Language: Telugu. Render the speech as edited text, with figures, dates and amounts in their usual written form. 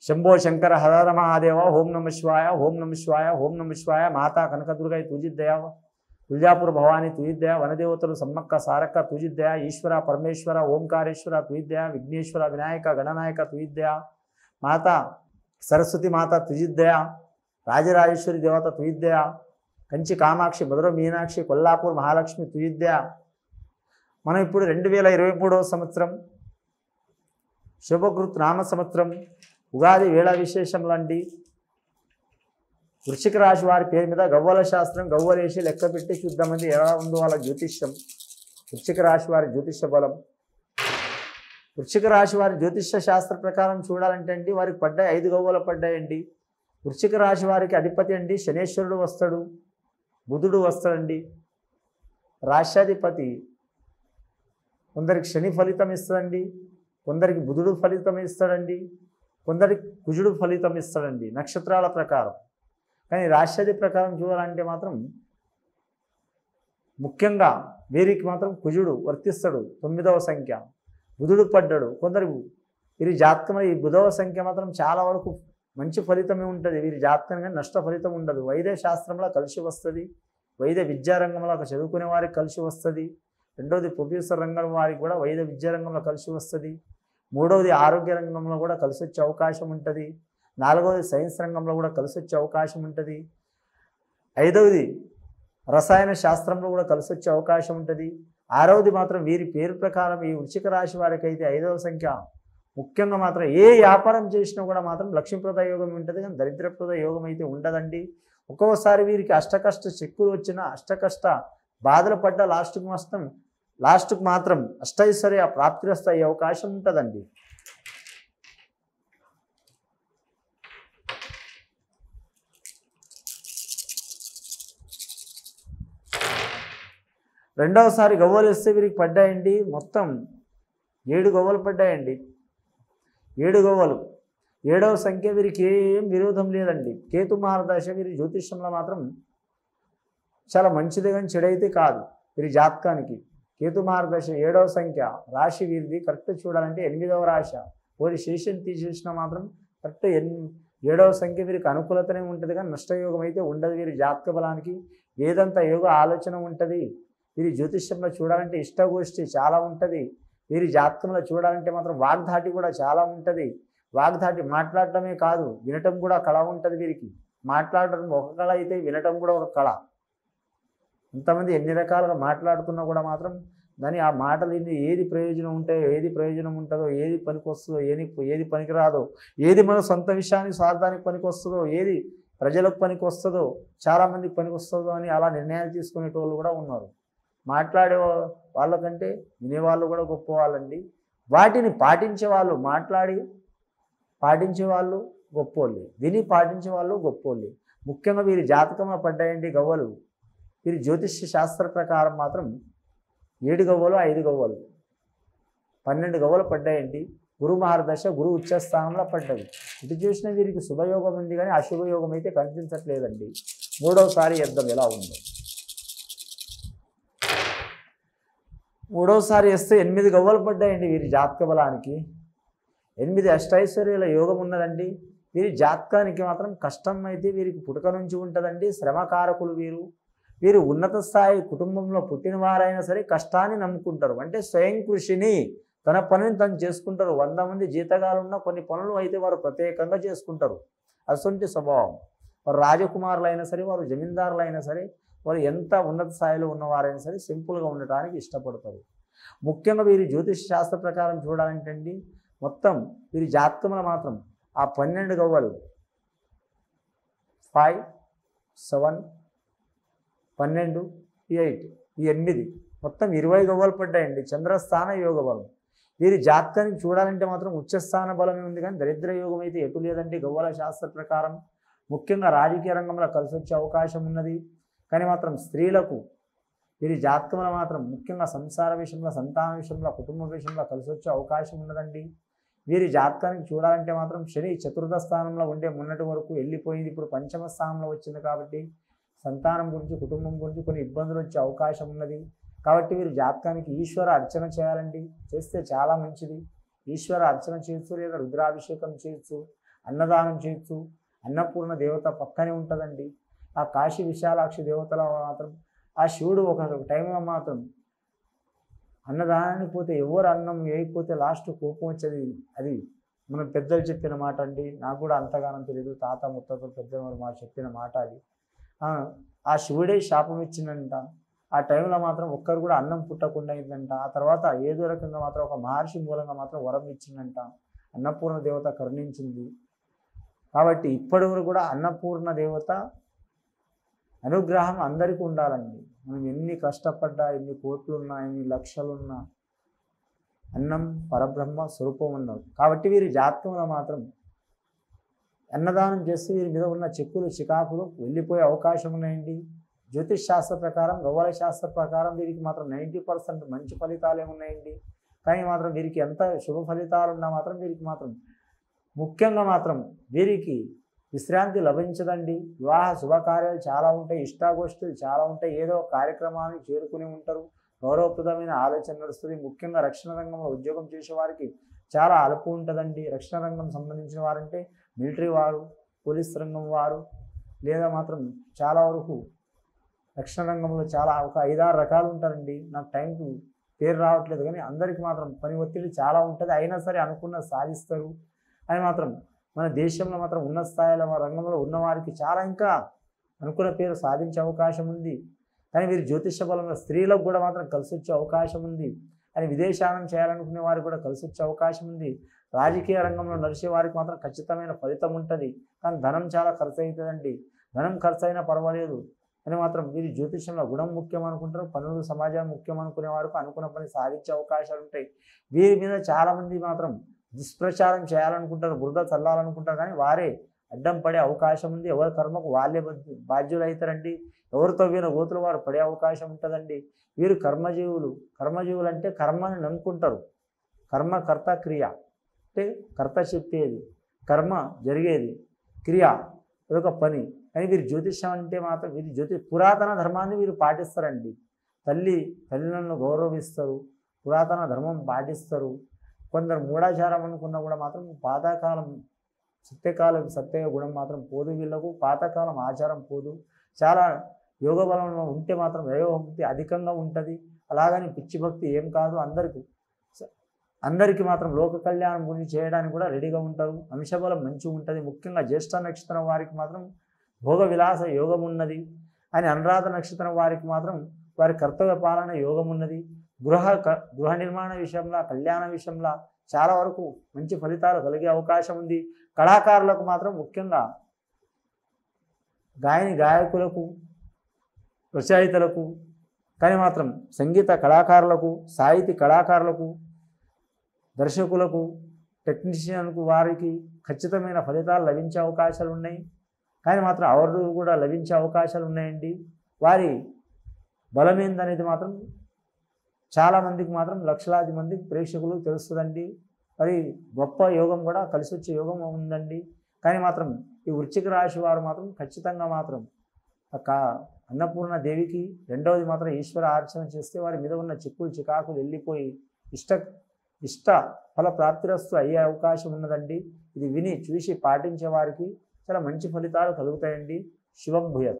शंभो शंकर हर हर महादेव ओम नमः शिवाय ओम नमः शिवाय ओम नमः शिवाय माता कनकदुर्गई तुजिदया तुलजापुर भवानी तुजिदया वनदेवतलु सम्मक्क सारक्क तुजिदया ईश्वर परमेश्वर ओंकारेश्वर तुजिदया विघ्नेश्वर विनायक गणनायक तुजिदया माता सरस्वती माता तुजिदया राजराजेश्वरी देवता तुजिदया कंची कामाक्षि मधुर मीनाक्षि कोल्लापुर महालक्ष्मी तुजिदया మనం ఇప్పుడు 2023వ సంవత్సరం శుభకృత్ నామ సంవత్సరం ఉగాది వేళ విశేషంలండి వృశ్చిక రాశి వారి పేరు మీద గవ్వల శాస్త్రం గవ్వలేసి లెక్క పెట్టి చూద్దామండి ఎలా ఉందో వాళ్ళ జ్యోతిష్యం వృశ్చిక రాశి వారి జ్యోతిష్య బలం వృశ్చిక రాశి వారి జ్యోతిష్య శాస్త్ర ప్రకారం చూడాలంటే అండి వారికి పడ్డాయి 5 గవ్వలు పడ్డాయండి వృశ్చిక రాశి వారికి అధిపతి అండి శనేశ్వరుడు వస్తాడు బుధుడు వస్తాడండి రాశ్యాధిపతి కొందరికి శని ఫలితం ఇస్తాడండి కొందరికి బుధుడు ఫలితం ఇస్తాడండి కొందరికి కుజుడు ఫలితం ఇస్తాడండి నక్షత్రాల ప్రకారం కానీ రాశ్యాది ప్రకారం చూడాలంటే మాత్రం ముఖ్యంగా వీరికి మాత్రం కుజుడు వర్తిస్తాడు 9వ సంఖ్య బుధుడు పడ్డాడు కొందరు వీరి జాతకంలో ఈ బుధవ సంఖ్య మాత్రం చాలా వరకు మంచి ఫలితమే ఉంటుంది వీరి జాతకంగా నష్ట ఫలితం ఉండదు వైద్య శాస్త్రంలో కలిసి వస్తుంది వైద్య విద్యారంగంలో చదువుకునే వారికి కలిసి వస్తుంది రెండోది ప్రొఫెసర్ రంగం వారికి కూడా వైద్య విద్యారంగంలో కలిసి వస్తుంది మూడవది ఆరోగ్య రంగంలో కూడా కలిసి వచ్చే అవకాశం ఉంటుంది నాలుగవది సైన్స్ రంగంలో కూడా కలిసి వచ్చే అవకాశం ఉంటుంది ఐదవది రసాయన శాస్త్రంలో కూడా కలిసి వచ్చే అవకాశం ఉంటుంది ఆరవది మాత్రం వీరి పేరు ప్రకారం ఈ వృశ్చిక రాశి వారికి అయితే 5వ సంఖ్య ముఖ్యంగా మాత్రం ఏ వ్యాపారం చేసినా కూడా మాత్రం లక్ష్మీప్రద యోగం ఉంటుంది కానీ దరిద్రప్రద యోగం అయితే ఉండదండి ఒక్కోసారి వీరికి అష్టకష్ట చెక్కులు వచ్చినా అష్టకష్ట బాధలు పడ్డ లాస్ట్కు మాత్రం అష్టైశ్వర్య ప్రాప్తిరస్త అయ్యే అవకాశం ఉంటుందండి రెండవసారి గవ్వలు ఇస్తే వీరికి పడ్డాయండి మొత్తం 7 గవ్వలు పడ్డాయండి 7 గవ్వలు 7వ సంఖ్య వీరికి ఏం విరోధం లేదండి కేతు మహారదశ వీరి జ్యోతిష్యంలో మాత్రం చాలా మంచిది కానీ చెడైతే కాదు వీరి జాతకానికి కేతు మహారదశ 7వ సంఖ్య రాశి వీరిది కరెక్ట్ చూడాలంటే 8వ రాశి ఓరి శేషం తీసేసినా మాత్రం కరెక్ట్ 7వ సంఖ్య వీరికి అనుకూలతనే ఉంటుంది కానీ నష్టయోగం అయితే ఉండదు వీరి జాతక బలానికి వేదంత యోగ ఆలోచన ఉంటుంది వీరి జ్యోతిష్యంలో చూడాలంటే ఇష్టగోష్ఠి చాలా ఉంటుంది వీరి జాతకంలో చూడాలంటే మాత్రం వాగ్ధాటి కూడా చాలా ఉంటుంది వాగ్ధాటి మాట్లాడటమే కాదు వినటం కూడా కళ ఉంటుంది వీరికి మాట్లాడటం ఒక కళ అయితే వినటం కూడా ఒక కళ ఇంతమంది ఎన్ని రకాలుగా మాట్లాడుతున్నా కూడా మాత్రం దాని ఆ మాటలు ఏది ప్రయోజనం ఉంటాయో ఏది ప్రయోజనం ఉంటుందో ఏది పనికి వస్తుందో ఏది పనికిరాదో ఏది మన సొంత విషయానికి స్వార్థానికి పనికి వస్తుందో ఏది ప్రజలకు పనికి వస్తుందో చాలామందికి పనికి వస్తుందో అని అలా నిర్ణయాలు తీసుకునేటోళ్ళు కూడా ఉన్నారు మాట్లాడే వాళ్ళకంటే వినేవాళ్ళు కూడా గొప్ప వాళ్ళండి వాటిని పాటించే వాళ్ళు మాట్లాడి పాటించే వాళ్ళు గొప్పోళ్ళు విని పాటించే వాళ్ళు గొప్పోళ్ళు ముఖ్యంగా వీరి జాతకంలో పడ్డాయండి గవ్వలు వీరి జ్యోతిష్య శాస్త్ర ప్రకారం మాత్రం 7 గవ్వలు 5 గవ్వలు 12 గవ్వలు పడ్డాయండి గురు మహారదశ గురు ఉచ్చ స్థానంలో పడ్డది ఇటు చూసిన వీరికి శుభయోగం ఉంది కానీ అశుభయోగం అయితే కనిపించట్లేదండి మూడవసారి యుద్ధం ఎలా ఉందో మూడవసారి వేస్తే 8 గవ్వలు పడ్డాయండి వీరి జాతక బలానికి 8 అష్టైశ్వర్యాల యోగం ఉన్నదండి వీరి జాతకానికి మాత్రం కష్టం అయితే వీరికి పుట్టుక నుంచి ఉంటుందండి శ్రమకారకులు వీరు ఉన్నత స్థాయి కుటుంబంలో పుట్టిన వారైనా సరే కష్టాన్ని నమ్ముకుంటారు అంటే స్వయం కృషిని తన పనిని తను చేసుకుంటారు 100 మంది జీతగాలున్న కొన్ని పనులు అయితే వారు ప్రత్యేకంగా చేసుకుంటారు అసొంటి స్వభావం వారు రాజకుమారులైనా సరే వారు జమీందారులైనా సరే వారు ఎంత ఉన్నత స్థాయిలో ఉన్నవారైనా సరే సింపుల్గా ఉండటానికి ఇష్టపడతారు ముఖ్యంగా వీరి జ్యోతిష్ శాస్త్ర ప్రకారం చూడాలంటే అండి మొత్తం వీరి జాతకంలో మాత్రం ఆ 12 గవ్వలు 5 7 12 8 ఈ 8 మొత్తం 20 గవ్వలు పడ్డాయండి చంద్రస్థాన యోగ బలం వీరి జాతకానికి చూడాలంటే మాత్రం ఉచ్చస్థాన బలమే ఉంది కానీ దరిద్ర యోగం అయితే ఎటు లేదండి గవ్వల శాస్త్ర ప్రకారం ముఖ్యంగా రాజకీయ రంగంలో కలిసి వచ్చే అవకాశం ఉన్నది కానీ మాత్రం స్త్రీలకు వీరి జాతకంలో మాత్రం ముఖ్యంగా సంసార విషయంలో సంతాన విషయంలో కుటుంబ విషయంలో కలిసి వచ్చే అవకాశం ఉన్నదండి వీరి జాతకానికి చూడాలంటే మాత్రం శని చతుర్థ స్థానంలో ఉండే మొన్నటి వరకు వెళ్ళిపోయింది ఇప్పుడు పంచమ స్థానంలో వచ్చింది కాబట్టి సంతానం గురించి కుటుంబం గురించి కొన్ని ఇబ్బందులు వచ్చే అవకాశం ఉన్నది కాబట్టి వీరు జాతకానికి ఈశ్వర అర్చన చేయాలండి చేస్తే చాలా మంచిది ఈశ్వర అర్చన చేయొచ్చు లేదా రుద్రాభిషేకం చేయొచ్చు అన్నదానం చేయొచ్చు. అన్నపూర్ణ దేవత పక్కనే ఉంటుందండి. ఆ కాశీ విశాలాక్షి దేవతల మాత్రం ఆ శివుడు ఒక టైంలో మాత్రం అన్నదానానికి పోతే ఎవరు అన్నం వేయకపోతే లాస్ట్ కోపం వచ్చేది. అది మన పెద్దలు చెప్పిన మాట అండి. నాకు కూడా అంతగానం తెలియదు. తాత ముత్తలు పెద్దవారు మా చెప్పిన మాట అది. ఆ శివుడే శాపం ఇచ్చిందంట. ఆ టైంలో మాత్రం ఒక్కరు కూడా అన్నం పుట్టకుండా అయిందంట. ఆ తర్వాత ఏదో రకంగా మాత్రం ఒక మహర్షి మూలంగా మాత్రం వరం ఇచ్చిందంట. అన్నపూర్ణ దేవత కరుణించింది. కాబట్టి ఇప్పటి వరకు కూడా అన్నపూర్ణ దేవత అనుగ్రహం అందరికీ ఉండాలండి. మనం ఎన్ని కష్టపడ్డా, ఎన్ని కోట్లున్నా, ఎన్ని లక్షలున్నా అన్నం పరబ్రహ్మ స్వరూపం ఉన్నారు. కాబట్టి వీరి జాతకంలో మాత్రం అన్నదానం చేస్తే వీరి మీద ఉన్న చిక్కులు చికాకులు వెళ్ళిపోయే అవకాశం ఉన్నాయండి. జ్యోతిష్ శాస్త్ర ప్రకారం, గవ్వల శాస్త్ర ప్రకారం వీరికి మాత్రం 90% మంచి ఫలితాలే ఉన్నాయండి. కానీ మాత్రం వీరికి ఎంత శుభ ఫలితాలు ఉన్నా మాత్రం వీరికి మాత్రం ముఖ్యంగా మాత్రం వీరికి విశ్రాంతి లభించదండి. వివాహ శుభకార్యాలు చాలా ఉంటాయి, ఇష్టాగోష్ఠులు చాలా ఉంటాయి, ఏదో కార్యక్రమానికి చేరుకుని ఉంటారు. గౌరవప్రదమైన ఆలోచన నడుస్తుంది. ముఖ్యంగా రక్షణ రంగంలో ఉద్యోగం చేసే వారికి చాలా అలుపు ఉంటుందండి. రక్షణ రంగం సంబంధించిన వారంటే మిలిటరీ వారు, పోలీస్ రంగం వారు, లేదా మాత్రం చాలా వరకు రక్షణ రంగంలో చాలా ఒక 5-6 రకాలు ఉంటారండి. నాకు టైంకి పేరు రావట్లేదు, కానీ అందరికీ మాత్రం పని ఒత్తిడి చాలా ఉంటుంది. అయినా సరే అనుకున్న సాధిస్తారు. అని మాత్రం మన దేశంలో మాత్రం ఉన్నత స్థాయిలో రంగంలో ఉన్నవారికి చాలా ఇంకా అనుకున్న పేరు సాధించే అవకాశం ఉంది. కానీ వీరు జ్యోతిష బలంలో స్త్రీలకు కూడా మాత్రం కలిసి వచ్చే అవకాశం ఉంది. అని విదేశాలను చేయాలనుకునే వారికి కూడా కలిసి వచ్చే అవకాశం ఉంది. రాజకీయ రంగంలో నడిచే వారికి మాత్రం ఖచ్చితమైన ఫలితం ఉంటుంది. కానీ ధనం చాలా ఖర్చు అవుతుందండి. ధనం ఖర్చు అయినా పర్వాలేదు అని మాత్రం వీరి జ్యోతిషంలో గుణం ముఖ్యం అనుకుంటారు. పనులు సమాజం ముఖ్యం అనుకునే వారికి అనుకున్న పని సాధించే అవకాశాలు ఉంటాయి. వీరి మీద చాలామంది మాత్రం దుష్ప్రచారం చేయాలనుకుంటారు, బురద చల్లాలనుకుంటారు, కానీ వారే అడ్డం పడే అవకాశం ఉంది. ఎవరి కర్మకు వాళ్ళే బాధ్యులు అవుతారండి. ఎవరితో వీరు గోతులు వారు పడే అవకాశం ఉంటుందండి. వీరు కర్మజీవులు. కర్మజీవులు అంటే కర్మని నమ్ముకుంటారు. కర్మ కర్త క్రియ అంటే కర్త చెప్పేది, కర్మ జరిగేది, క్రియ అదొక పని. కానీ వీరు జ్యోతిష్యం అంటే మాత్రం వీరి పురాతన ధర్మాన్ని వీరు పాటిస్తారండి. తల్లిదండ్రులను గౌరవిస్తారు, పురాతన ధర్మం పాటిస్తారు. కొందరు మూఢాచారం అనుకున్నా కూడా మాత్రం పాతకాలం సత్య గుణం మాత్రం పోదు. వీళ్ళకు పాతకాలం ఆచారం పోదు. చాలా యోగ బలంలో ఉంటే మాత్రం దైవభక్తి అధికంగా ఉంటుంది. అలాగని పిచ్చి భక్తి ఏం కాదు. అందరికీ మాత్రం లోక కళ్యాణం గురించి చేయడానికి కూడా రెడీగా ఉంటారు. అంశబలం మంచిగా ఉంటుంది. ముఖ్యంగా జ్యేష్ఠ నక్షత్రం వారికి మాత్రం భోగ విలాస యోగం ఉన్నది. అని అనురాధ నక్షత్రం వారికి మాత్రం వారి కర్తవ్య పాలన యోగం ఉన్నది. గృహ నిర్మాణ విషయంలో, కళ్యాణ విషయంలో చాలా వరకు మంచి ఫలితాలు కలిగే అవకాశం ఉంది. కళాకారులకు మాత్రం ముఖ్యంగా గాయకులకు, రచయితలకు, కానీ మాత్రం సంగీత కళాకారులకు, సాహితీ కళాకారులకు, దర్శకులకు, టెక్నీషియన్కు వారికి ఖచ్చితమైన ఫలితాలు లభించే అవకాశాలు ఉన్నాయి. కానీ మాత్రం అవార్డులు కూడా లభించే అవకాశాలు ఉన్నాయండి. వారి బలమేందనేది మాత్రం చాలామందికి మాత్రం లక్షలాది మందికి ప్రేక్షకులు తెలుస్తుందండి. మరి గొప్ప యోగం కూడా కలిసి వచ్చే యోగం ఉందండి. కానీ మాత్రం ఈ వృశ్చిక రాశి వారు మాత్రం ఖచ్చితంగా మాత్రం అన్నపూర్ణ దేవికి రెండవది మాత్రం ఈశ్వర అర్చన చేస్తే వారి మీద ఉన్న చిక్కులు చికాకులు వెళ్ళిపోయి ఇష్ట ఫల ప్రాప్తిరస్తు అయ్యే అవకాశం ఉన్నదండి. ఇది విని చూసి పాటించే వారికి చాలా మంచి ఫలితాలు కలుగుతాయండి. శుభం భూయాత్.